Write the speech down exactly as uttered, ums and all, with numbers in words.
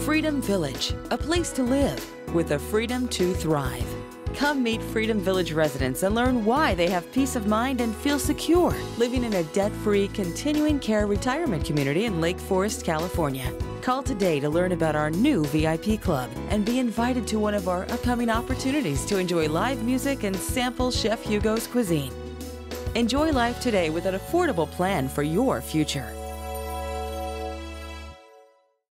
Freedom Village, a place to live with the freedom to thrive. Come meet Freedom Village residents and learn why they have peace of mind and feel secure living in a debt-free continuing care retirement community in Lake Forest, California. Call today to learn about our new V I P club and be invited to one of our upcoming opportunities to enjoy live music and sample Chef Hugo's cuisine. Enjoy life today with an affordable plan for your future.